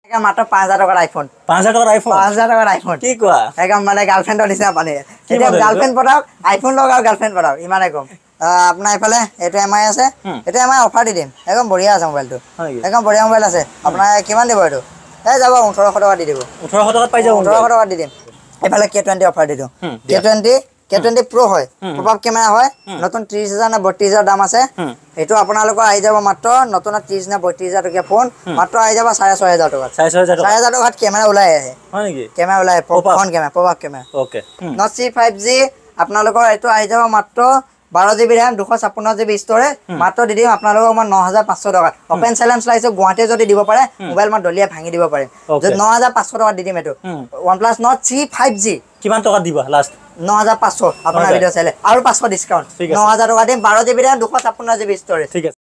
মাত্ৰ 5000 টকাৰ আইফোন 5000 টকাৰ আইফোন 5000 টকাৰ আইফোন কি কোৱা একদম মানে গাৰ্লফ্ৰেণ্ডৰ নিচিনা পালে এতিয়া গাৰ্লফ্ৰেণ্ড পঠাওক আইফোন লওক আৰু গাৰ্লফ্ৰেণ্ড পঠাওক ইমানে কম আপোনাৰ এইফালে এইটো এমআই আছে এইটো এমআই অফাৰ দি দিম একদম বঢ়িয়া আছে মোবাইলটো একদম বঢ়িয়া মোবাইল আছে আপোনাৰ কিমান দিব এইটো এই যাব 1800 টকা দি দিব 1800 টকাত পাই যাব 1800 টকা দি দিম এইফালে K20 অফাৰ দি দিওঁ K20 Pro হয় পপআপ কেমেৰা হয় নতুন 30000 না 32000 দাম আছে এটো আপোনালোকৰ আহি যাব মাত্ৰ নতুন 30 না 32000 টকা ফোন মাত্ৰ আহি যাব 6500 টকা 6500 টকাত কেমেৰা ওলাই আহে হয় নেকি কেমেৰা ওলাই phone camera popup camera okay Note C5G আপোনালোকৰ এটো আহি যাব মাত্ৰ 12GB RAM 256GB ষ্টৰেজ মাত্ৰ দি দিম আপোনালোকক মই 9500 টকা ওপেন চ্যালেঞ্জ লাইছো গুৱাহাটী যদি দিব পাৰে মোবাইল মই দলিয়া ভাঙি দিব পাৰে যদি 9500 টকা দি দিম এটো OnePlus Note C5G কিমান টকা দিবা লাষ্ট 9500 আপোনাৰ ভিডিও চাইলে আৰু 500 ডিসকাউন্ট 9000 টকা দিম 12GB RAM 256GB ষ্টৰেজ ঠিক আছে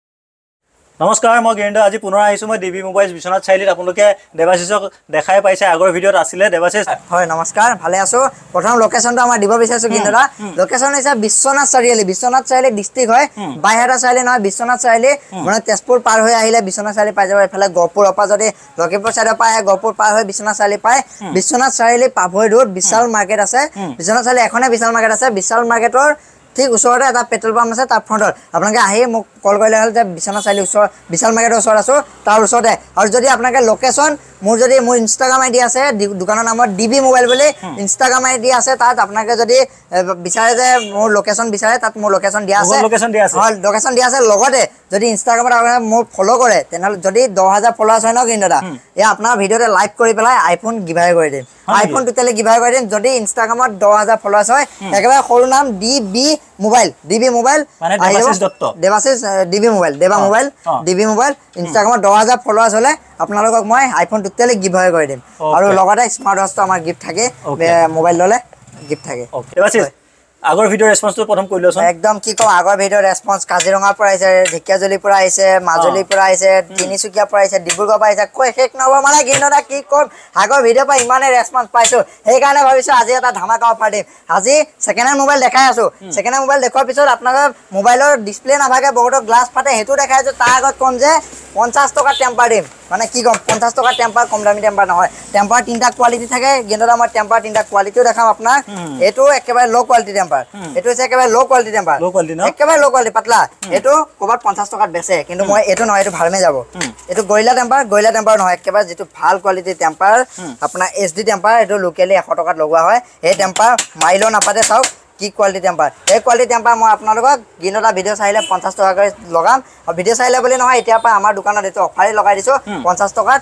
নমস্কাৰ মই গেন্ড আজি পুনৰ আহিছো মই ডিবি মোবাইলছ বিশ্বনাথ চাৰিআলিত আপোনালোকে দেৱাশিষক দেখাই পাইছে আগৰ ভিডিওত আছিলে দেৱাশিষ হয় নমস্কাৰ ভালে আছো প্ৰথম লোকেশনটো আমাৰ দিব বিচাৰিছো গিন্দৰা লোকেশন হৈছে বিশ্বনাথ চাৰিআলি ডিস্ট্ৰিক্ট হয় বাইহাটা চাৰিআলি নহয় বিশ্বনাথ চাৰিআলি মানে তেজপুৰ পাৰ হৈ আহিলে বিশ্বনাথ চাৰিআলি পাই যাব এফালে গহপুৰ অপা যদি লখিমপুৰ চাইডৰ পায় গহপুৰ পাৰ হৈ বিশ্বনাথ চাৰিআলি পায় বিশ্বনাথ চাৰিআলি পাভৈ ৰোড বিশাল মাৰ্কেট আছে বিশ্বনাথ চাৰিআলি এখনে বিশাল মাৰ্কেট আছে বিশাল মাৰ্কেটৰ ঠিক ওচৰতে এটা পেট্ৰল পাম্প আছে তাৰ ফ্ৰণ্টত আপোনালোকে আহি মোক কল কৰিলে হ'ল যে বিশ্বনাথ চাৰিআলি ওচৰ বিশাল মাৰ্কেটৰ ওচৰত আছো তাৰ ওচৰতে আৰু যদি আপোনালোকে লোকেশন মোৰ ইনষ্টাগ্ৰাম আইডি আছে দোকানৰ নামত ডিবি মোবাইল বুলি ইনষ্টাগ্ৰাম আইডি আছে তাত আপোনালোকে যদি বিচাৰে যে মোৰ লোকেশন বিচাৰে তাত মোৰ লোকেশন দিয়া আছে হয় লোকেশন দিয়া আছে লগতে যদি ইনষ্টাগ্ৰামত আপোনালোকে মোক ফলো কৰে তেনেহলে যদি 10000 ফলোৱাৰ্ছ হয় ন কিন্দা এই আপোনাৰ ভিডিওতে লাইভ কৰি পেলাই আইফোন গিভআৱে কৰি দিম আইফোন টোটালি গিভআৱে কৰি দিম যদি ইনষ্টাগ্ৰামত 10000 ফলোৱাৰ্ছ হয় একেবাৰে সৰু নাম ডিবি মোবাইল মানে Debashish Dutta Debashish DB mobile Deba mobile DB mobile ইনষ্টাগ্ৰামত 10000 ফলোৱাৰ্ছ হলে আপোনালোকক মই আইফোন টোটালি গিভআৱে কৰি দিম আৰু লগতে স্মাৰ্ট ওৱাচটো আমাৰ গিফট থাকে মোবাইল ললে গিফট থাকে দেৱাশিষ আগৰ ভিডিও ৰেসপন্সটো প্ৰথম কৰি লওঁছোন একদম কি কম আগৰ ভিডিও ৰেসপন্স কাজিৰঙাৰ পৰা আহিছে ঢেকিয়াজুলিৰ পৰা আহিছে মাজুলীৰ পৰা আহিছে তিনিচুকীয়াৰ পৰা আহিছে ডিব্ৰুগড়ৰ পৰা আহিছে কৈ শেষ নহব মানে গিন্দা কি কম আগৰ ভিডিও পৰা ইমানে ৰেসপন্স পাইছো সেই কাৰণে ভাবিছো আজি এটা ধামাকা অফাৰ দিম আজি সেকেন্ড হ্যান্ড মোবাইল দেখাই আছো সেকেন্ড হ্যান্ড মোবাইল দেখুৱাৰ পিছত আপোনালোকৰ মোবাইলৰ ডিসপ্লে নাভাগে বহুত গ্লাস ফাটে হেতু দেখাই আছো তাৰ আগত কম যে 50 টকা টেম্পাৰ দিম মানে কি কম 50 টকা টেম্পাৰ কম দামী টেম্পাৰ নহয় টেম্পাৰ তিনটা কোৱালিটি থাকে গিন্দা মই টেম্পাৰ তিনটা কোৱালিটিও দেখাম আপোনাক এটো একেবাৰে লো কোৱালিটি টেম্পাৰ এটো হৈছে একেবাৰে লো কোৱালিটি টেম্পাৰ একেবাৰে লো কোৱালিটি পাতলা এটো কবাত 50 টকাত বেচে কিন্তু মই এটো নহয় এটো ভালমে যাব এটো গৰিলা টেম্পাৰ নহয় একেবাৰে যেটো ভাল কোৱালিটি টেম্পাৰ আপোনাৰ HD টেম্পাৰ এটো লোকেলি 100 টকাত লগোৱা হয় এই টেম্পাৰ মাইলো নাপাতে চাওক কি কোৱালিটি টেম্পাৰ এই কোৱালিটি টেম্পাৰ মই আপোনালোকক গিনটা ভিডিও চাইলে 50 টকা কৰি লগাম আৰু ভিডিও চাইলে বুলি নহয় এতিয়া পা আমাৰ দোকানত এটো অফাৰে লগাই দিছো 50 টকাত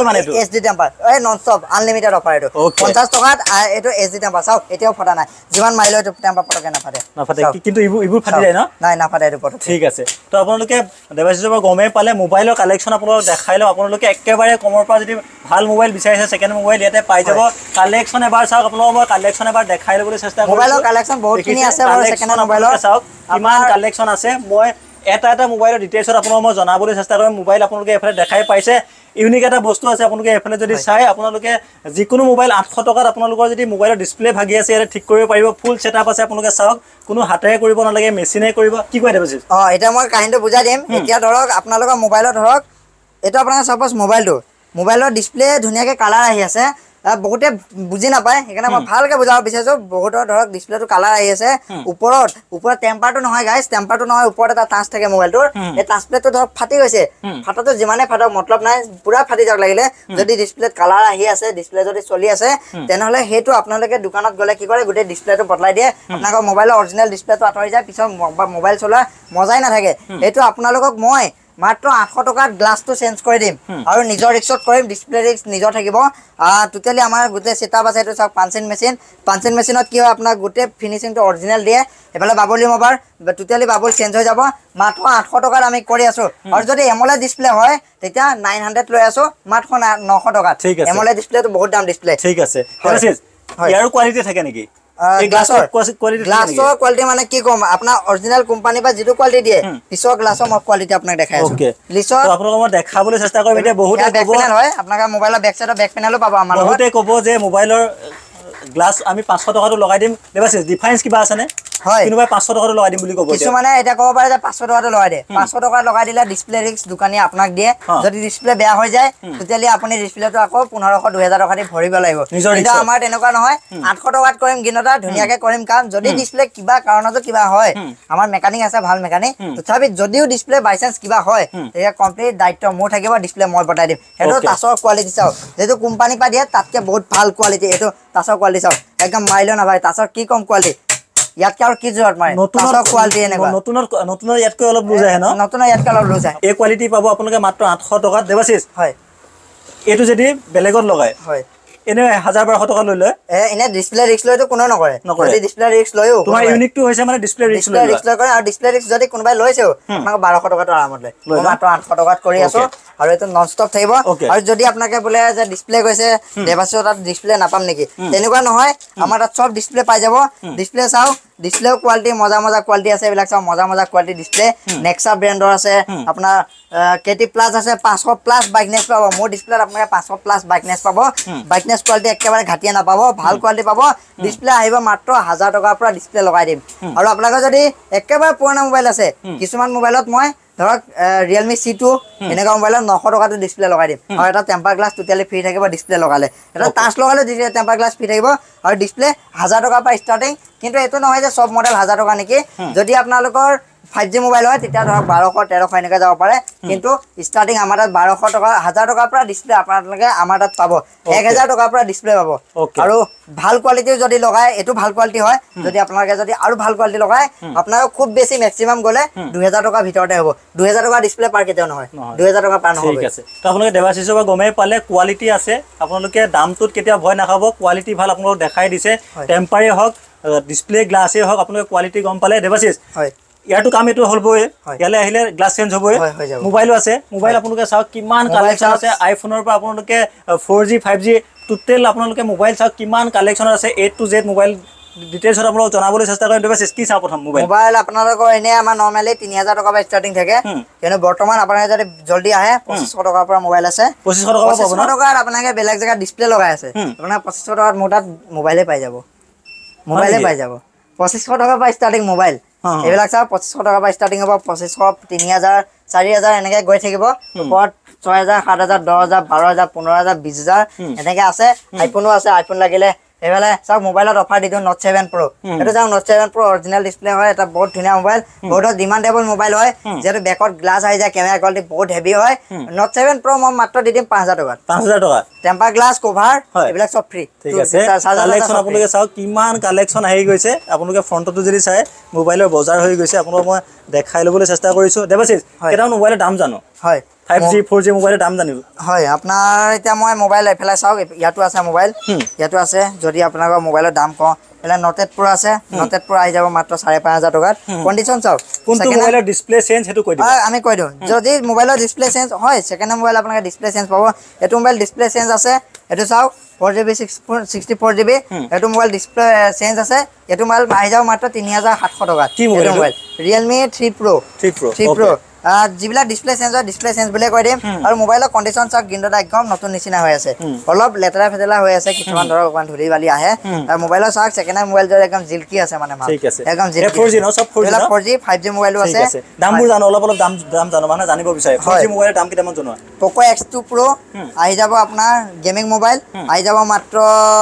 HD টেম্পাৰ এই নন ষ্টপ আনলিমিটেড অফাৰ এটো 50 টকাত এটো HD টেম্পাৰ চাওক এতিয়াও ফটা নাই যিমান মাইলো এটো টেম্পাৰ পটকে নাফাটে কিন্তু ইবোৰ ফাটি যায় ন নাই নাফাটে এটো পটকে ঠিক আছে তো আপোনালোকে দেৱাশিষৰ গমে পালে মোবাইলৰ কালেকচন আপোনালোক দেখাই লও আপোনালোকে একেবাৰে কমৰ পৰা যদি ভাল মোবাইল বিচাৰিছে সেকেন্ড মোবাইল ইয়াতে পাই যাব কালেকচন এবাৰ চাওক আপোনালোক মই কালেকচন এবাৰ দেখাই লবলৈ চেষ্টা কৰিম মোবাইলৰ কালেকচন বহুত কিনি আছে বাৰু সেকেন্ড মোবাইলৰ চাওক কিমান কালেকচন আছে মই এটা মোবাইলৰ ডিটেইলছত আপোনালোক মই জনাবলৈ চেষ্টা কৰিম মোবাইল আপোনালোকে এফালে দেখাই পাইছে ইউনিক এটা বস্তু আছে আপোনালোকে এফালে যদি চাই আপোনালোকে যিকোনো মোবাইল 800 টকাত আপোনালোকৰ যদি মোবাইলৰ ডিসপ্লে ভাগি আছে ইয়াতে ঠিক কৰিব পাৰিব ফুল সেটআপ আছে আপোনালোকে চাওক কোনো হাতেৰে কৰিব নালাগে মেচিনে কৰিব কি কয় দেবজি এটা মই কাহিনীটো বুজাই দিম এতিয়া ধৰক আপোনালোকৰ মোবাইলত ধৰক এটা আপোনাৰ সাপোজ মোবাইলৰ ডিসপ্লে ধুনিয়াকে কালাৰ আহি আছে বহুতে বুজি নাপায় সেইকাৰণে মই ভালকে বুজাব বিচাৰিছো বহুতৰ ধৰক ডিসপ্লেটো কালাৰ আহি আছে ওপৰত টেম্পাৰটো নহয় গাইস টেম্পাৰটো নহয় ওপৰত এটা টাচ থাকে মোবাইলটোৰ এই টাচ প্লেটটো ধৰক ফাটি গৈছে ফাটাটো যিমানে ফাটক মতলব নাই পুৰা ফাটি যাক লাগিলে যদি ডিসপ্লেত কালাৰ আহি আছে ডিসপ্লে যদি চলি আছে তেনেহলে হেতু আপোনালোকে দোকানত গলে কি কৰে গোটে ডিসপ্লেটো বদলাই দিয়ে আপোনালোকৰ মোবাইলৰ অৰিজিনাল ডিসপ্লেটো আঁতৰি যায় পিছত মোবাইল চলা মজাই নাথাকে হেতু আপোনালোকক মই মাত্ৰ 800 টকাত গ্লাসটো চেঞ্জ কৰি দিম আৰু নিজৰ ৰিক্সত কৰিম ডিসপ্লে ৰিক্স নিজৰ থাকিব টোটালি আমাৰ গোটে সেটআপ আছে এটো চাওক পাঞ্চিং মেচিনত কি হয় আপোনাৰ গোটে ফিনিশিংটো অৰিজিনাল দিয়ে এফালে bubbly mobile totally bubble change হৈ যাব মাত্ৰ 800 টকাত আমি কৰি আছো আৰু যদি এমোলেড ডিসপ্লে হয় তেতিয়া 900 লৈ আছো মাত্ৰ 900 টকাত এমোলেড ডিসপ্লেটো বহুত দাম ডিসপ্লে ঠিক আছে ইয়াৰ কোৱালিটি থাকে নেকি গ্লাছৰ কোৱালিটি মানে কি কম আপোনাৰ অৰিজিনাল কোম্পানী বা যেটো কোৱালিটি দিয়ে পিছৰ গ্লাছৰ মই কোৱালিটি আপোনাক দেখাই আছো লিছৰ আপোনাক মই দেখাবলৈ চেষ্টা কৰিম এতিয়া বহুতে বেক পেনেল হয় আপোনাক মোবাইলৰ বেক সাইডৰ বেক পেনেলো পাব আমাৰ বহুতে ক'ব যে মোবাইলৰ গ্লাছ আমি 500 টকাটো লগাই দিম দেৱাশিষ ডিফাৰেন্স কিবা আছে নে হয়। কোনোবাই 500 টকাটো লগাই দিম বুলি ক'ব এতিয়া কিছুমানে এটা ক'ব পাৰে যে 500 টকাটো লগাই দিয়ে 500 টকা লগাই দিলে ডিসপ্লে ৰিক্স দোকানীয়ে আপোনাক দিয়ে যদি ডিসপ্লে বেয়া হৈ যায় তেতিয়ালে আপুনি ডিসপ্লেটো আকৌ 1500 2000 টকা দি ভৰিব লাগিব কিন্তু আমাৰ তেনেকুৱা নহয় 800 টকাত কৰিম গিনতা ধুনিয়াকে কৰিম কাম যদি ডিসপ্লে কিবা কাৰণত কিবা হয় আমাৰ মেকানিক আছে ভাল মেকানিক তথাপি যদিও ডিসপ্লে বাই চান্স কিবা হয় তেতিয়া কমপ্লিট দায়িত্ব মোৰ থাকিব ডিসপ্লে মই বটাই দিম হেটো টাচৰ কোৱালিটি চাও যেটো কোম্পানী পা দিয়ে তাতকে বহুত ভাল কোৱালিটি এটো টাচৰ কোৱালিটি চাও একদম মাইলো না ভাই টাচৰ কি কম কোৱালিটি ইয়াতকে আৰু কি জোৰত মাৰে টাচৰ কোৱালিটি এনেকুৱা নতুনৰ ইয়াতকৈ অলপ লুজ আহে ন নতুনৰ ইয়াতকৈ অলপ লুজ আহে এই কোৱালিটি পাব আপোনালোকে মাত্ৰ 800 টকাত দেৱাশিস হয় এটো যদি বেলেগত লগায় হয় এনে 1000-1200 টকা লৈ লয় এনে ডিসপ্লে ৰিক্স লয়তো কোনো নকৰে যদি ডিসপ্লে ৰিক্স লয়ও তোমাৰ ইউনিকটো হৈছে মানে ডিসপ্লে ৰিক্স কৰে আৰু ডিসপ্লে ৰিক্স যদি কোনোবাই লৈছেও আপোনাক 1200 টকাটো আৰামত লয় মাত্ৰ 800 টকাত কৰি আছো আৰু এটো নন ষ্টপ থাকিব আৰু যদি আপোনাকে বোলে যে ডিসপ্লে গৈছে দেৱাশিস তাত ডিসপ্লে নাপাম নেকি তেনেকুৱা নহয় আমাৰ তাত সব ডিসপ্লে পাই যাব ডিসপ্লে চাও ডিসপ্লে কোৱালিটি মজা কোৱালিটি আছে এইবিলাক চাও মজা কোৱালিটি ডিসপ্লে নেক্সা ব্ৰ্যান্ডৰ আছে আপোনাৰ কেটি প্লাস আছে 500 প্লাস ব্ৰাইটনেছ পাব মোৰ ডিসপ্লেত আপোনাক 500 প্লাস ব্ৰাইটনেছ পাব ব্ৰাইটনেছ কোৱালিটি একেবাৰে ঘাটিয়া নাপাব ভাল কোৱালিটি পাব ডিসপ্লে আহিব মাত্ৰ 1000 টকাৰ পৰা ডিসপ্লে লগাই দিম আৰু আপোনালোকৰ যদি একেবাৰে পুৰণা মোবাইল আছে কিছুমান মোবাইলত মই ধৰক Realme C2 এনেকা মোবাইলত 900 টকাটো ডিসপ্লে লগাই দিম আৰু এটা টেম্পাৰ গ্লাছ টোটালি ফ্ৰী থাকিব ডিসপ্লে লগালে এটা টাচ লগালে টেম্পাৰ গ্লাছ ফ্ৰী থাকিব আৰু ডিসপ্লে 1000 টকাৰ পৰা ষ্টাৰ্টিং কিন্তু এটো নহয় যে সব মডেল 1000 টকা নেকি যদি আপোনালোকৰ 5G মোবাইল হয় তেতিয়া ধৰক 1200 1300 এনেকা যাব পাৰে কিন্তু ষ্টাৰ্টিং আমাৰ তাত 1200 টকা 1000 টকাৰ পৰা ডিসপ্লে আপোনালোকে আমাৰ তাত পাব 1000 টকাৰ পৰা ডিসপ্লে পাব আৰু ভাল কোৱালিটি যদি লগায় এটো ভাল কোৱালিটি হয় যদি আপোনালোকে যদি আৰু ভাল কোৱালিটি লগায় আপোনাক খুব বেছি ম্যাক্সিমাম গলে 2000 টকা ভিতৰতে হ'ব 2000 টকা ডিসপ্লে পাৰ কেতিয়াও নহয় 2000 টকা পাৰ নহয় ঠিক আছে তো আপোনালোকে দেৱাশিসৰ পৰা গমে পালে কোৱালিটি আছে আপোনালোকে দামটোত কেতিয়া ভয় নাখাব কোৱালিটি ভাল আপোনালোক দেখাই দিছে টেম্পাৰে হক ডিসপ্লে গ্লাসে হক আপোনালোকে কোৱালিটি গম পালে দেৱাশিস হয় ইয়াটো কাম এটো হলবই ইয়ালে আহিলে গ্লাস চেঞ্জ হবই মোবাইলও আছে মোবাইল আপোনালোকে চাওক কিমান কালেকচন আছে আইফোনৰ পৰা আপোনালোকে 4G 5G টোটেল আপোনালোকে মোবাইল চাওক কিমান কালেকচন আছে A to Z mobile details আপোনালোক জনাবলৈ চেষ্টা কৰিম দেৱাশিস কি চাও প্ৰথম মোবাইল আপোনালোকৰ এনে আমাৰ নৰমালি 3000 টকা পৰা ষ্টাৰ্টিং থাকে কিন্তু বৰ্তমান আপোনালোকে যদি জলদি আহে 2500 টকাৰ পৰা মোবাইল আছে 2500 টকা পাব না 2500 টকাৰ আপোনালোকে বেলেগ জায়গা ডিসপ্লে লগাই আছে আপোনাৰ 2500 টকাত মোটাত মোবাইলে পাই যাব 2500 টকা পৰা ষ্টাৰ্টিং মোবাইল এইবিলাক চাও 2500 টকা পৰা ষ্টাৰ্টিং হ'ব 2500 3000 4000 এনেকৈ গৈ থাকিব ওপৰত 6000 7000 10000 12000 15000 20000 এনেকৈ আছে আইফোনও আছে আইফোন লাগিলে এবেলে সব মোবাইলত অফার দিছো Note 7 Pro এটা যাও Note 7 Pro অরিজিনাল ডিসপ্লে হয় এটা বহুত ধুনিয়া মোবাইল বহুত ডিমান্ডেবল মোবাইল হয় যেটো ব্যাকত গ্লাস আই যায় ক্যামেরা কোয়ালিটি বহুত হেভি হয় Note 7 Pro মই মাত্ৰ দি দিম 5000 টকা 5000 টকা টেম্পার গ্লাস কভার এবিলাক সব ফ্রি ঠিক আছে কালেকশন আপোনালোকে চাও কিমান কালেকশন আহি গৈছে আপোনালোকে ফ্ৰণ্টটো যদি চাই মোবাইলৰ বজাৰ হৈ গৈছে আপোনালোক মই দেখাই লবলৈ চেষ্টা কৰিছো দেৱাশিস কেটা মোবাইলৰ দাম জানো হয় 5G 4G মোবাইলৰ দাম জানিব হয় আপোনাৰ এতিয়া মই মোবাইল এফালে চাওক ইয়াটো আছে মোবাইল ইয়াটো আছে যদি আপোনালোকৰ মোবাইলৰ দাম কওঁ এলা Note 8 Pro আছে Note 8 Pro আই যাব মাত্ৰ 5500 টকাত কন্ডিশন চাওক কোনটো মোবাইলৰ ডিসপ্লে চেঞ্জ হেতু কৈ দিম আমি কৈ দিও যদি মোবাইলৰ ডিসপ্লে চেঞ্জ হয় সেকেন্ড মোবাইল আপোনালোকে ডিসপ্লে চেঞ্জ পাব এটো মোবাইল ডিসপ্লে চেঞ্জ আছে এটো চাওক 4GB 64GB এটো মোবাইল ডিসপ্লে চেঞ্জ আছে এটো মোবাইল আই যাব মাত্ৰ 3700 টকাত কি মোবাইল Realme 3 Pro জিবিলা ডিসপ্লে চেঞ্জ বলে কৈ দিম আৰু মোবাইলৰ কন্ডিশন চাওক গিন্দটা একদম নতুন নিচিনা হৈ আছে অলপ লেতেৰা ফেতেলা হৈ আছে কিছুমান ধৰক অকমান ধুলি বালি আহে আৰু মোবাইলৰ চাওক সেকেন্ড মোবাইল জৰ একদম জিলকি আছে মানে ঠিক আছে একদম জিলকি 4G ন সব 4G 5G মোবাইলও আছে দামবোৰ জানো অলপ দাম জানো মানে জানিব বিচাৰে 4G মোবাইলৰ দাম কিমান জানো Poco X2 Pro আহি যাব আপোনাৰ গেমিং মোবাইল আহি যাব মাত্ৰ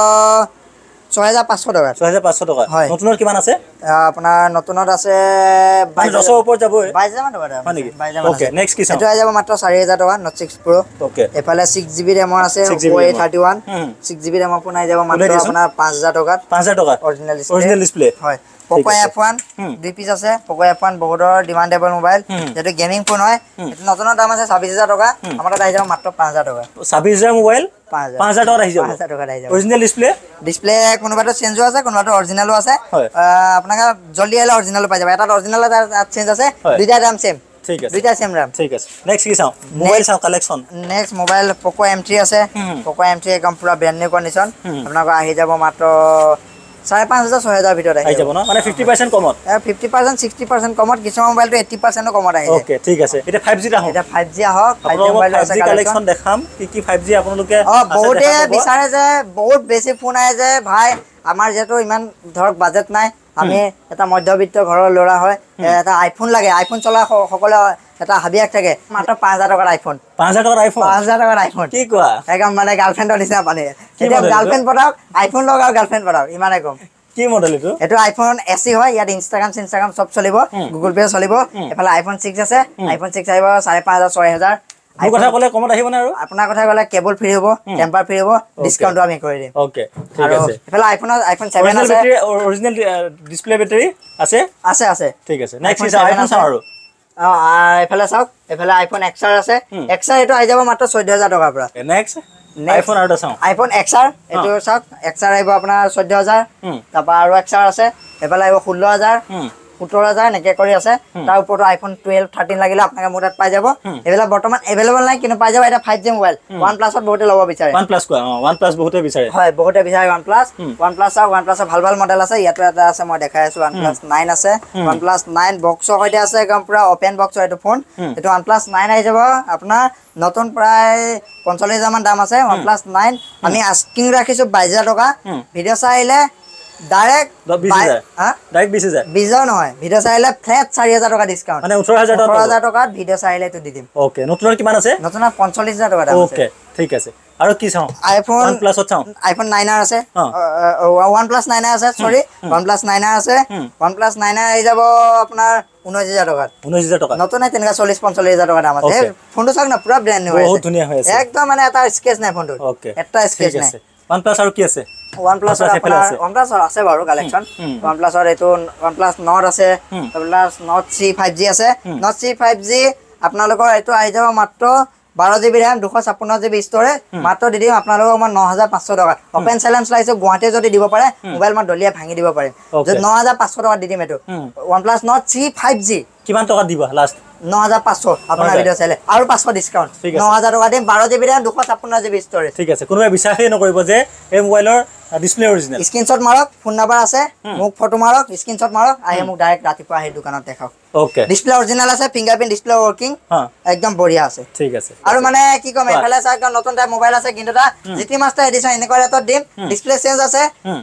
6500 টকা 6500 টকা নতুনৰ কিমান আছে আপোনাৰ নতুনত আছে 10 ওপৰ যাব 22000 মান টকা হয় নেকি ওকে নেক্সট কি চাও এটা যাব মাত্ৰ 4000 টকা Note 6 Pro ওকে এফালে 6GB RAM আছে Oppo A31 6GB RAM আপোনাৰ যাব মাত্ৰ আপোনাৰ 5000 টকা 5000 টকা অৰিজিনাল ডিসপ্লে হয় Poco F1 দুই পিস আছে Poco F1 বহুতৰ ডিমান্ডেবল মোবাইল যেটো গেমিং ফোন হয় এটো নতুনৰ দাম আছে 26000 টকা আমাৰ তাত আহি যাব মাত্ৰ 5000 টকা 26000 মোবাইল 5000 টকা আহি যাব 5000 টকা আহি যাব অৰিজিনাল ডিসপ্লে কোনোবাটো চেঞ্জও আছে কোনোবাটো অৰিজিনালও আছে আপোনাক জলদি আহিলে অৰিজিনাল পাই যাব এটা অৰিজিনাল এটা চেঞ্জ আছে দুইটা দাম সেম ঠিক আছে দুইটা সেম RAM ঠিক আছে নেক্সট কি চাও মোবাইল চাও collection next mobile Poco M3 আছে Poco M3 একদম পুৰা ব্র্যান্ড নিউ কন্ডিশন আপোনাক আহি যাব মাত্ৰ 5500 6000 ভিতৰত আহি যাব ন মানে 50% কমত 50% 60% কমত কিছু মোবাইলটো 80% কমত আহি যায় ওকে ঠিক আছে এটা 5G টা এটা 5G আহক 5G মোবাইল আছে কালেকশন দেখাম কি 5G আপোনালোকে বহুতে বিচাৰে যে বহুত বেছি ফোন আহে যে ভাই আমাৰ যেটো ইমান ধৰক বাজেট নাই আমি এটা মধ্যবিত্ত ঘৰৰ ল'ৰা হয় এটা আইফোন লাগে আইফোন চলা সকলো এটা হাবিয়াক থাকে মাত্ৰ 5000 টকাৰ আইফোন 5000 টকাৰ আইফোন 5000 টকাৰ আইফোন কি কোৱা একদম মানে গাৰ্লফ্ৰেণ্ডৰ নিচিনা পালে এতিয়া গাৰ্লফ্ৰেণ্ড পঠাওক আইফোন লওক আৰু গাৰ্লফ্ৰেণ্ড পঠাওক ইমানে কম কি মডেল এইটো আইফোন এসি হয় ইয়াত ইনষ্টাগ্ৰাম চব চলিব গুগল পে চলিব এফালে আইফোন 6 আছে আইফোন 6 আহিব 5500 6000 মোৰ কথা ক'লে কমত আহিব না আৰু আপোনাৰ কথা ক'লে কেবল ফ্ৰী হ'ব টেম্পাৰ ফ্ৰী হ'ব ডিসকাউন্ট আমি কৰি দিম ওকে ঠিক আছে এফালে আইফোন 7 আছে অৰিজিনাল ডিসপ্লে বেটাৰী আছে আছে ঠিক আছে নেক্সট আইফোন চাও আৰু এফালে চাওক এফালে আইফোন XR আছে XR এটো আহি যাব মাত্ৰ 14000 টকাৰ পৰা নেক্সট আইফোন আৰু চাও আইফোন XR এটো চাওক XR আহিব আপোনাৰ 14000 তাৰপা আৰু XR আছে এফালে আহিব 16000 17000 নেকে কৰি আছে তাৰ ওপৰতো আইফোন 12 13 লাগিলে আপোনাক মোৰ তাত পাই যাব এবেলা বৰ্তমান এভেইলেবল নাই কিন্তু পাই যাব এটা 5G মোবাইল OnePlus ত বহুতে ল'ব বিচাৰে OnePlus কোৱা OnePlus বহুতে বিচাৰে হয় বহুতে বিচাৰে OnePlus চাওক OnePlus ভাল ভাল মডেল আছে ইয়াতো এটা আছে মই দেখাই আছো OnePlus 9 আছে OnePlus 9 বক্সৰ সৈতে আছে একদম পুৰা ওপেন বক্সৰ এইটো ফোন এইটো OnePlus 9 আহি যাব আপোনাৰ নতুন প্ৰায় 45000 মান দাম আছে OnePlus 9 আমি আস্কিং ৰাখিছো 22000 টকা ভিডিও চাইলে ডাইৰেক্ট 20000 নহয় ভিডিও চাইলে ফ্লেট 4000 টকা ডিসকাউন্ট মানে 18000 টকা ভিডিও চাইলে তো দি দিম ওকে নতুনৰ কিমান আছে নতুনৰ 45000 টকা দাম আছে ওকে ঠিক আছে আৰু কি চাও আইফোন OnePlus চাও আইফোন 9 আছে OnePlus 9 আছে সৰি OnePlus 9 আছে OnePlus 9 আহি যাব আপোনাৰ 19000 টকা 19000 টকা নতুন নাই তেনেকা 45000 টকা দাম আছে ফোনটো চাওক না পুৰা ব্র্যান্ড নিউ আছে বহুত ধুনীয়া হৈ আছে একদম মানে এটা স্কেচ নাই ফোনটো ওকে এটা স্কেচ নাই OnePlus আৰু কি আছে OnePlus OnePlus আছে বাৰু কালেকচন OnePlus এটো OnePlus Nord আছে OnePlus Nord 3 5G আছে Nord 3 5G আপোনালোকৰ এটো আহি যাব মাত্ৰ 12GB RAM 256GB ষ্ট'ৰেজ মাত্ৰ দি দিম আপোনালোকক মই 9500 টকা ওপেন চ্যালেঞ্জ লাইছো গুৱাহাটী যদি দিব পাৰে মোবাইল মই দলিয়া ভাঙি দিব পাৰিম যদি 9500 টকা দি দিম এটো OnePlus Nord 3 5G কিমান টকা দিবা লাষ্ট 9500 আপোনাৰ ভিডিও চাইলে আৰু 500 ডিসকাউন্ট 9000 টকা দিম 12GB RAM 256GB ষ্ট'ৰেজ ঠিক আছে কোনোবাই বিশ্বাসই নকৰিব যে এই মোবাইলৰ ডিসপ্লে অৰিজিনাল স্ক্ৰিনশ্বট মাৰক ফোন নাম্বাৰ আছে মোক ফটো মাৰক স্ক্ৰিনশ্বট মাৰক আহি মোক ডাইৰেক্ট ৰাতিপুৱা আহি দোকানত দেখাওক ওকে ডিসপ্লে অৰিজিনাল আছে ফিংগাৰপ্ৰিন্ট ডিসপ্লে ওয়ার্কিং একদম বঢ়িয়া আছে ঠিক আছে আৰু মানে কি কম এফালে চাওক নতুন টাইপ মোবাইল আছে কিন্তু এটা জিটি মাস্টাৰ এডিশন এনেকুৱা ৰেটত দিম ডিসপ্লে চেঞ্জ আছে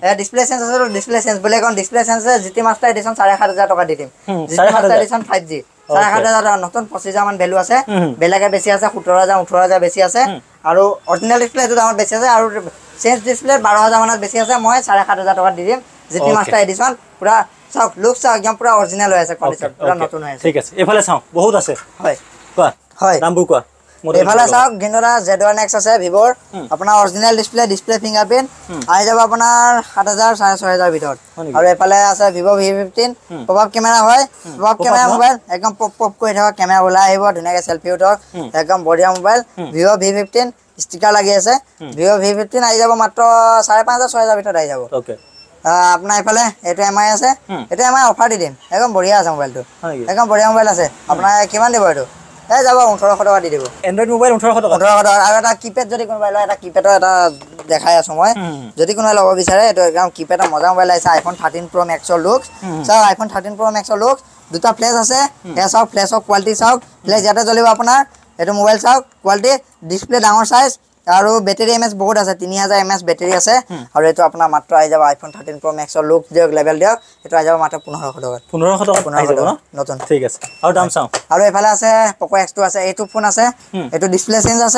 ডিসপ্লে চেঞ্জ বলে কোন ডিসপ্লে চেঞ্জ আছে জিটি মাস্টাৰ এডিশন 7500 টকা দি দিম জিটি মাস্টাৰ এডিশন 5G 7500 নতুন 25000 মান ভ্যালু আছে বেলেগে বেছি আছে 17000 18000 বেছি আছে আৰু অৰিজিনাল ডিসপ্লে এটো দামত বেছি আছে আৰু চেঞ্জ ডিসপ্লে 12000 মানত বেছি আছে মই 7500 টকা দি দিম জিটি মাস্টাৰ এডিশন পুৰা চাওক লুক চাওক একদম পুৰা অৰিজিনাল হৈ আছে কন্ডিশন পুৰা নতুন হৈ আছে ঠিক আছে এফালে চাও বহুত আছে হয় কোৱা হয় নামবোৰ কোৱা এফালে চাওক গিনোরা Z1X আছে ভিভোৰ আপোনাৰ অৰিজিনাল ডিসপ্লে ফিংগাৰপ্ৰিন্ট আহি যাব আপোনাৰ 7000 6500 ভিতৰত আৰু এফালে আছে Vivo V15 পপআপ কেমেৰা হয় পপআপ কেমেৰা মোবাইল একদম পপ কৰি থকা কেমেৰা ওলাই আহিব ধুনীয়াকৈ সেলফি উঠক একদম বঢ়িয়া মোবাইল Vivo V15 ষ্টিকাৰ লাগি আছে Vivo V15 আহি যাব মাত্ৰ 5500 6000 ভিতৰত আহি যাব ওকে আপোনাৰ এফালে এটো MI আছে এটো MI অফাৰ দি দিম একদম বঢ়িয়া আছে মোবাইলটো একদম বঢ়িয়া মোবাইল আছে আপোনাৰ কিমান দিব এটো এই যাব 1800 টকা দি দিব এন্ড্ৰইড মোবাইল 1800 টকা আৰু এটা কিপ্যাড যদি কোনোবাই লয় এটা কিপ্যাডৰ এটা দেখাই আছো মই যদি কোনোবাই ল'ব বিচাৰে এটো একদম কিপ্যাডৰ মজা মোবাইল আছে iPhone 13 Pro Max ৰ লুক চাও iPhone 13 Pro Max ৰ লুক দুটা ফ্লেশ আছে এ চাওক ফ্লেশৰ কোৱালিটি চাওক ফ্লেশ ইয়াতে জ্বলিব আপোনাৰ এটো মোবাইল চাওক কোৱালিটি ডিসপ্লে ডাঙৰ সাইজ আৰু বেটাৰি এমএস বহুত আছে 3000 এমএস বেটাৰি আছে আৰু এটো আপোনাৰ মাত্ৰ আই যাব iPhone 13 Pro Max ৰ লুক দিয়ক লেভেল দিয়ক এটো আই যাব মাত্ৰ 1500 টকা আই যাব নতুন ঠিক আছে আৰু দাম চাও আৰু এফালে আছে Poco X2 আছে এইটো ফোন আছে এটো ডিসপ্লে চেঞ্জ আছে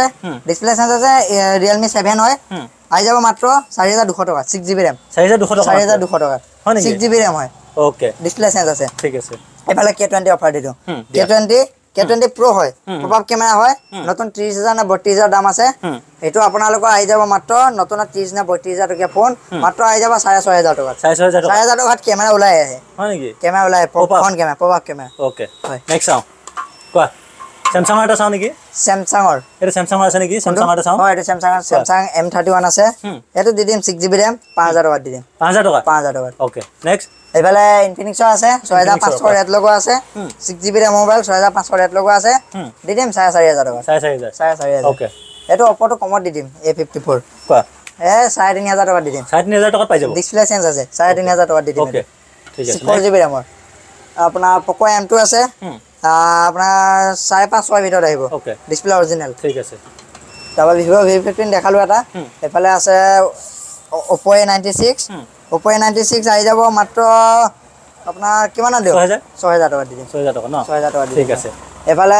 Realme 7 হয় আই যাব মাত্ৰ 4200 টকা 6GB RAM 4200 টকা 6GB RAM হয় ওকে ডিসপ্লে চেঞ্জ আছে ঠিক আছে এফালে K20 অফাৰ দিছো K20 Pro হয় পপআপ কেমেৰা হয় নতুন 30000 না 32000 দাম আছে এটো আপোনালোকৰ আহি যাব মাত্ৰ নতুন 30 না 32000 টকা ফোন মাত্ৰ আহি যাব 6500 টকা 6500 টকাত কেমেৰা ওলাই আহে হয় নেকি কেমেৰা ওলাই phone camera popup camera okay next চাও কোৱা Samsung এটা চাও নেকি Samsung এটা Samsung আছে নেকি Samsung এটা চাও হয় এটা Samsung M31 আছে এটো দি দিম 6GB RAM 5000 টকা দি দিম 5000 টকা ওকে নেক্সট এফালে Infinix আছে 6500 ৰেট লগোৱা আছে 6GB RAM মোবাইল 6500 ৰেট লগোৱা আছে দি দিম 4500 টকা 4500 ওকে এটো Oppo তো কমত দি দিম A54 কোৱা 3500 টকা দি দিম 3500 টকা পাই যাব ডিসপ্লে চেঞ্জ আছে 3500 টকা দি দিম ওকে ঠিক আছে 4GB RAM আপোনাৰ Poco M2 আছে আপোনাৰ 5.5 ভিতৰত আহিব ওকে ডিসপ্লে অৰিজিনাল ঠিক আছে তাবা Vivo V15 দেখালো এটা এফালে আছে Oppo A96 আহি যাব মাত্ৰ আপোনাৰ কিমানত দিওঁ 6000 টকা দি দিম 6000 টকা ন 6000 টকা ঠিক আছে এফালে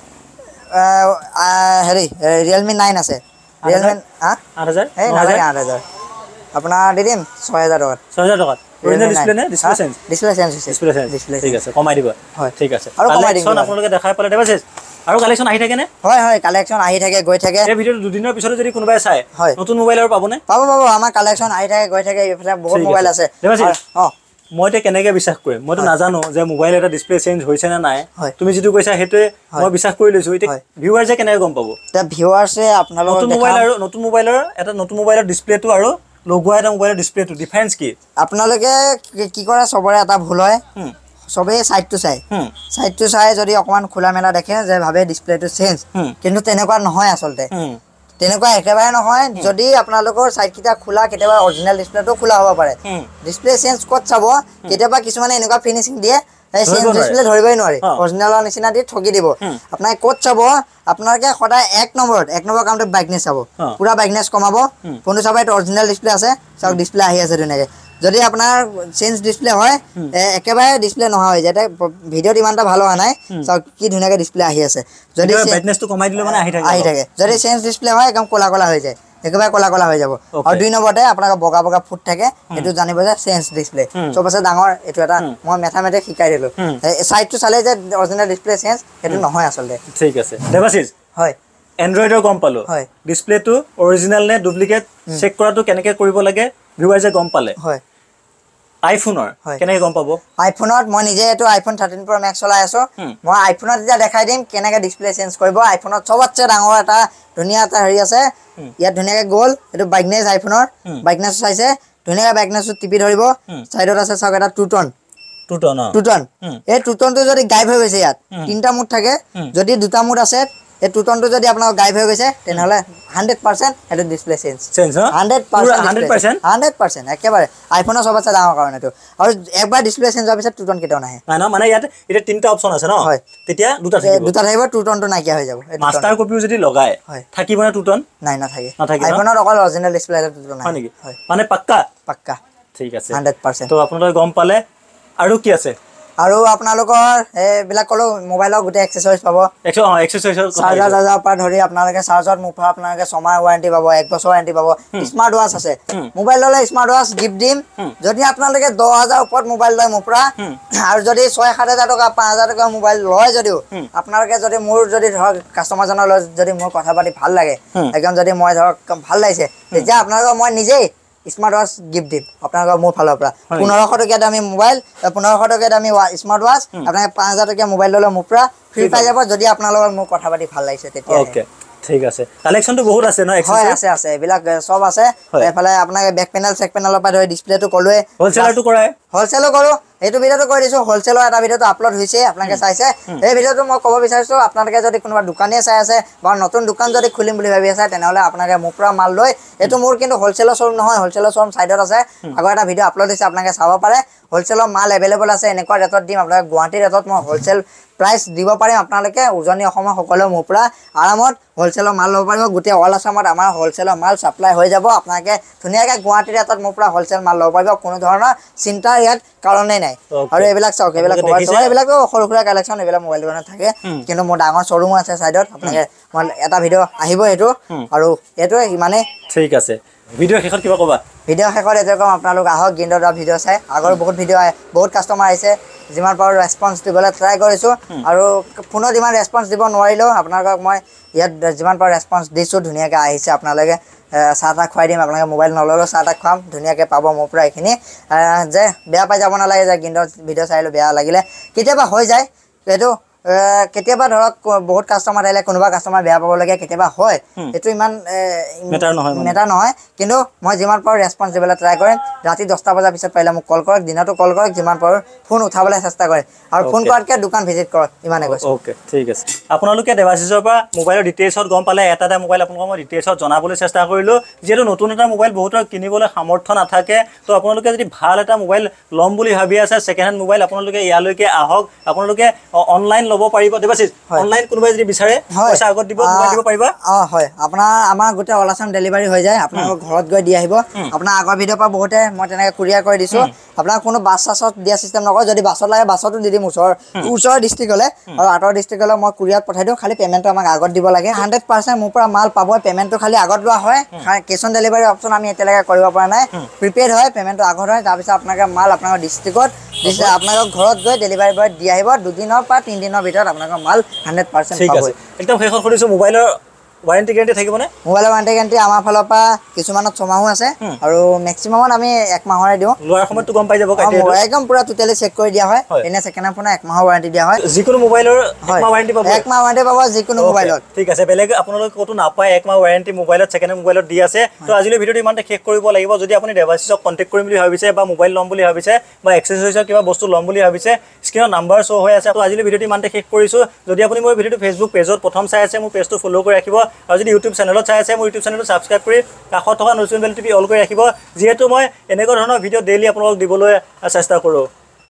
হেৰি Realme 9 আছে Realme 8000 এই নালাগে 8000 আপোনাৰ দি দিম 6000 টকাত 6000 টকাত অৰিজিনাল ডিসপ্লে নে ডিসপ্লে চেঞ্জ ডিসপ্লে চেঞ্জ হৈছে ডিসপ্লে ঠিক আছে কমাই দিব হয় ঠিক আছে আৰু কমাই দিম কালেকচন আপোনালোকে দেখাই পালে দেবাশিস আৰু কালেকচন আহি থাকে নে হয় কালেকচন আহি থাকে গৈ থাকে এই ভিডিঅ দুদিনৰ পিছতে যদি কোনোবাই চাই নতুন মোবাইল আৰু পাবনে পাব আমাৰ কালেকচন আহি থাকে গৈ থাকে এইফালে বহুত মোবাইল আছে দেবাশিস মই তে কেনেকৈ বিশ্বাস কৰিম মইতো নাজানো যে মোবাইল এটা ডিসপ্লে চেঞ্জ হৈছে না নাই তুমি যেটো কৈছা হেতুৱে মই বিশ্বাস কৰি লৈছো এতিয়া ভিউয়াৰ যে কেনেকৈ গম পাব তে ভিউয়াৰছে আপোনালোকৰ নতুন মোবাইলৰ ডিসপ্লেটো আৰু লগোৱা এটা মোবাইলৰ ডিসপ্লেটো ডিফাৰেন্স কি আপোনালোকে কি কৰে সবৰে এটা ভুল হয় সবে সাইডটো চাই যদি অকমান খোলা মেলা দেখে যে ভাবে ডিসপ্লেটো চেঞ্জ কিন্তু তেনেকুৱা নহয় আসলতে তেনেকুৱা একেবাৰে নহয় যদি আপোনালোকৰ সাইড কিটা খোলা কেতিয়াবা অৰিজিনাল ডিসপ্লেটো খোলা হ'ব পাৰে ডিসপ্লে চেঞ্জ ক'ত চাব কেতিয়াবা কিছুমানে এনেকুৱা ফিনিশিং দিয়ে এই চেঞ্জ ডিসপ্লে ধৰিবই নোৱাৰি অৰিজিনালৰ নিচিনা দি ঠকি দিব আপোনাৰ ক'ত চাব আপোনালোকে সদায় এক নম্বৰ কামটো ব্ৰাইটনেছ চাব পুৰা ব্ৰাইটনেছ কমাব ফোনটো চাব এটা অৰিজিনাল ডিসপ্লে আছে চাওক ডিসপ্লে আহি আছে ধুনীয়াকৈ যদি আপোনাৰ চেঞ্জ ডিসপ্লে হয় একেবাৰে ডিসপ্লে নহয় হৈ যায় ভিডিঅ'ত ইমানটা ভাল হোৱা নাই চাওক কি ধুনীয়াকৈ ডিসপ্লে আহি আছে যদি ব্ৰাইটনেছটো কমাই দিলে মানে আহি থাকে যদি চেঞ্জ ডিসপ্লে হয় একদম ক'লা হৈ যায় একেবাৰে ক'লা হৈ যাব আৰু দুই নম্বৰতে আপোনাৰ বগা ফুট থাকে এটো জানিব যে চেঞ্জ ডিসপ্লে চব আছে ডাঙৰ এটো এটা মই মেথামেটিক শিকাই দিলো সাইডটো চালে যে অৰিজিনাল ডিসপ্লে চেঞ্জ এটো নহয় আসলে ঠিক আছে দেবাশিস হয় এন্ড্ৰইডৰ গম পালো ডিসপ্লেটো অৰিজিনাল নে ডুপ্লিকেট চেক কৰাটো কেনেকৈ কৰিব লাগে ভিউয়াৰছে গম পালে হয় আইফোনৰ কেনেকৈ গম পাব আইফোনত মই নিজে এটো আইফোন 13 Pro Max চলাই আছো মই আইফোনত যেতিয়া দেখাই দিম কেনেকৈ ডিসপ্লে চেঞ্জ কৰিব আইফোনত সবতছে ডাঙৰ এটা ধুনীয়া এটা হেৰি আছে ইয়াত ধুনীয়াকৈ গ'ল এটো ব্ৰাইটনেছ আইফোনৰ ব্ৰাইটনেছ চাইছে ধুনীয়া ব্ৰাইটনেছটো টিপি ধৰিব সাইডত আছে চাওক এটা টু টন এই টু টনটো যদি গায়ব হৈ গৈছে ইয়াত তিনটা মুড থাকে যদি দুটা মুড আছে এই টু টনটো যদি আপোনাৰ গায়ব হৈ গৈছে তেনেহলে 100% এটো ডিসপ্লে চেঞ্জ 100% একেবাৰে আইফোনৰ সবতছে ডাঙৰ কাৰণ এটো আৰু একবাৰ ডিসপ্লে চেঞ্জ হোৱাৰ পিছত টু টন কেতিয়াও নাহে না মানে ইয়াত এটা তিনটা অপচন আছে ন তেতিয়া দুটা থাকিব টু টনটো নাইকিয়া হৈ যাব মাষ্টাৰ কপিও যদি লগায় থাকিব না টু টন নাই নাথাকে আইফোনৰ অকল অৰিজিনাল ডিসপ্লে এটা টু টন হয় নেকি মানে পাক্কা ঠিক আছে 100% তো আপোনালোকে গম পালে আৰু কি আছে আৰু আপোনালোকৰ এইবিলাক কলো মোবাইলৰ গোটে এক্সেসৰিজ পাব চাৰ্জাৰ পৰা ধৰি আপোনালোকে চাৰ্জত মুফা আপোনালোকে 6 মাহ ওৱাৰেন্টি পাব 1 বছৰ ওৱাৰেন্টি পাব স্মাৰ্ট ওৱাচ আছে মোবাইল ললে স্মাৰ্ট ওৱাচ গিফ্ট দিম যদি আপোনালোকে 10000 ওপৰত মোবাইল লয় মুফৰা আৰু যদি 6-7000 টকা 5000 টকা মোবাইল লয় যদিও আপোনালোকে যদি মোৰ যদি ধৰক কাস্টমাৰ জনৰ যদি মোৰ কথা পাতি ভাল লাগে একদম যদি মই ধৰক ভাল লাগিছে তেতিয়া আপোনালোকক মই নিজেই স্মার্ট ওয়াচ গিফট দিম আপোনালোকৰ মোৰ ফালৰ পৰা 1500 টকা দামী মোবাইল 1500 টকা দামী স্মার্ট ওয়াচ আপোনালোকে 5000 টকা মোবাইল ললে মোৰ পৰা ফ্ৰী পাই যাব যদি আপোনালোকৰ মোৰ কথা পাতি ভাল লাগিছে তেতিয়া ওকে ঠিক আছে কালেকশনটো বহুত আছে ন এক্সেসৰিজ আছে এইবিলাক সব আছে এফালে আপোনালোকে বেক পেনেল চেক পেনেলৰ পৰা ধৰি ডিসপ্লেটো কলোৱে হোলসেলাৰটো কৰায় হোলসেলো কৰো এইটো ভিডিওটো কৰি দিছো হোলসেলৰ এটা ভিডিওটো আপলোড হৈছে আপোনালোকে চাইছে এই ভিডিওটো মই ক'ব বিচাৰিছো আপোনালোকে যদি কোনোবা দোকানী চাই আছে বা নতুন দোকান যদি খুলিম বুলি ভাবি আছে তেনেহলে আপোনালোকে মোৰ পৰা মাল লৈ এটো মোৰ কিন্তু হোলসেলৰ শ্বৰুম নহয় হোলসেলৰ শ্বৰুম সাইডত আছে আগৰ এটা ভিডিও আপলোড হৈছে আপোনালোকে চাব পাৰে হোলসেলৰ মাল এভেইলেবল আছে এনেকুৱা ৰেটত দিম আপোনালোকে গুৱাহাটী ৰেটত মই হোলসেল প্ৰাইস দিব পাৰিম আপোনালোকে উজনি অসমৰ সকলো মোৰ পৰা আৰামত হোলসেলৰ মাল ল'ব পাৰিব গোটে অল আসামত আমাৰ হোলসেলৰ মাল সাপ্লাই হৈ যাব আপোনালোকে ধুনীয়াকৈ গুৱাহাটী ৰেটত মোৰ পৰা হোলসেল মাল ল'ব পাৰিব কোনো ধৰণৰ চিন্তাৰ ইয়াত কাৰণেই নাই আৰু এইবিলাক চাওক এইবিলাক এইবিলাকো সৰু সৰু কালেকশন এইবিলাক মোবাইল দোকানত থাকে কিন্তু মোৰ ডাঙৰ শ্বৰুম আছে সাইডত আপোনালোকে মই এটা ভিডিও আহিব এটো আৰু এটো মানে ঠিক আছে ভিডিও শেষত কিবা ক'বা ভিডিও শেষত এটো কম আপোনালোক আহক গিন্দৰা ভিডিও চাই আগৰ বহুত ভিডিও বহুত কাস্টমাৰ আহিছে যিমান পাৰো ৰেসপন্স দিবলৈ ট্ৰাই কৰিছো আৰু পুনৰ যিমান ৰেসপন্স দিব নোৱাৰিলো আপোনালোকক মই ইয়াত যিমান পাৰো ৰেসপন্স দিছো ধুনীয়াকৈ আহিছে আপোনালোকে চাহটা খুৱাই দিম আপোনালোকে মোবাইল নললো চাহটা খুৱাম ধুনীয়াকৈ পাব মোৰ পৰা এইখিনি যে বেয়া পাই যাব নালাগে যে গিন্দৰ ভিডিও চাইলো বেয়া লাগিলে কেতিয়াবা হৈ যায় এটো কেতিয়াবা ধৰক বহুত কাস্টমাৰ আহিলে কোনোবা কাস্টমাৰ বেয়া পাব লাগে কেতিয়াবা হয় এটো ইমান মেটাৰ নহয় কিন্তু মই যিমান পাৰো ৰেসপন্স দিবলৈ ট্ৰাই কৰিম ৰাতি 10টা বজাৰ পিছত পাৰিলে মোক কল কৰক দিনতো কল কৰক যিমান পাৰো ফোন উঠাবলৈ চেষ্টা কৰে আৰু ফোন কৰাতকৈ দোকান ভিজিট কৰক ইমানে কৈছো ওকে ঠিক আছে আপোনালোকে দেৱাশিসৰ পৰা মোবাইলৰ ডিটেইলছত গম পালে এটা মোবাইল আপোনালোকক মই ডিটেইলছত জনাবলৈ চেষ্টা কৰিলো যেটো নতুন এটা মোবাইল বহুতৰ কিনিবলৈ সামৰ্থ্য নাথাকে তো আপোনালোকে যদি ভাল এটা মোবাইল লম বুলি ভাবি আছে সেকেন্ড হেণ্ড মোবাইল আপোনালোকে ইয়ালৈকে আহক আপোনালোকে অনলাইন ল'ব পাৰিব দেৱাশিষ অনলাইন কোনোবাই যদি বিচাৰে পইচা আগত দিব মোবাইল দিব পাৰিবা হয় আপোনাৰ আমাৰ গোটেই অল আছাম ডেলিভাৰী হৈ যায় আপোনালোকৰ ঘৰত গৈ দি আহিব আপোনাৰ আগৰ ভিডিঅ'ৰ পৰা বহুতে মই তেনেকৈ কুৰিয়াৰ কৰি দিছোঁ আপোনাক কোনো বাছ চাছত দিয়া চিষ্টেম নকৰোঁ যদি বাছত লাগে বাছতো দি দিম ওচৰৰ ডিষ্ট্ৰিক্ট হ'লে আৰু আঁতৰ ডিষ্ট্ৰিক্ট হ'লে মই কুৰিয়াৰত পঠাই দিওঁ খালি পে'মেণ্টটো আমাক আগত দিব লাগে 100% মোৰ পৰা মাল পাব পে'মেণ্টটো খালি আগত লোৱা হয় কেছ অন ডেলিভাৰী অপশ্যন আমি এতিয়ালৈকে কৰিব পৰা নাই প্ৰিপেইড হয় পে'মেণ্টটো আগত হয় তাৰপিছত আপোনালোকে মাল আপোনালোকৰ ডিষ্ট্ৰিক্টত আপোনালোকৰ ঘৰত গৈ ডেলিভাৰী বয়ত দি আহিব 2 দিনৰ পৰা 3 দিনৰ ভিতৰত আপোনালোকৰ মাল 100% ঠিক আছে একদম শেষত সুধিছোঁ মোবাইলৰ ৱাৰেণ্টি গেৰেণ্টি থাকিবনে মোবাইলৰ ৱাৰেণ্টি গেৰেণ্টি আমাৰ ফালৰ পৰা কিছুমানত 6 মাহো আছে আৰু মেক্সিমামত আমি 1 মাহৰে দিওঁ লোৱাৰ সময়তো গম পাই যাব একদম পুৰা টোটেলি চেক কৰি দিয়া হয় এনে ছেকেণ্ড হেণ্ড ফোনৰ 1 মাহৰ ৱাৰেণ্টি দিয়া হয় যিকোনো মোবাইলৰ 1 মাহ ৱাৰেণ্টি পাব 1 মাহ ৱাৰেণ্টি পাব যিকোনো মোবাইলত ঠিক আছে বেলেগ আপোনালোকে ক'তো নাপায় 1 মাহ ৱাৰেণ্টি মোবাইলত ছেকেণ্ড হেণ্ড মোবাইলত দি আছে তো আজিলৈ ভিডিঅ'টো ইমানতে শেষ কৰিব লাগিব যদি আপুনি দেৱাশিষক কণ্টেক্ট কৰিম বুলি ভাবিছে বা মোবাইল ল'ম বুলি ভাবিছে বা এক্সেসৰিজৰ কিবা বস্তু ল'ম বুলি ভাবিছে স্ক্ৰীনত নাম্বাৰ শ্ব' হৈ আছে তো আজিলৈ ভিডিঅ'টো ইমানতে শেষ কৰিছোঁ যদি আপুনি মোৰ ভিডিঅ'টো ফেচবুক পেজত প্ৰথম চাই আছে মোৰ পেজটো ফ'ল' কৰি ৰাখিব আৰু যদি ইউটিউব চেনেলত চাই আছে মোৰ ইউটিউব চেনেলটো ছাবস্ক্ৰাইব কৰি কাষত থকা ন'টিফিকেশ্যন বেলটো অল কৰি ৰাখিব যিহেতু মই এনেকুৱা ধৰণৰ ভিডিঅ' ডেইলি আপোনালোকক দিবলৈ চেষ্টা কৰোঁ